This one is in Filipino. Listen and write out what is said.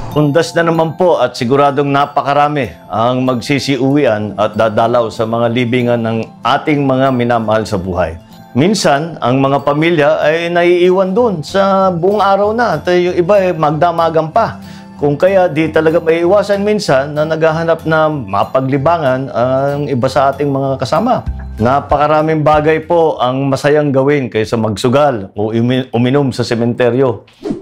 Undas na naman po at siguradong napakarami ang magsisiuwian at dadalaw sa mga libingan ng ating mga minamahal sa buhay. Minsan, ang mga pamilya ay naiiwan doon sa buong araw na at yung iba ay magdamagan pa. Kung kaya di talaga maiiwasan minsan na naghahanap na mapaglibangan ang iba sa ating mga kasama. Napakaraming bagay po ang masayang gawin kaysa magsugal o uminom sa sementeryo.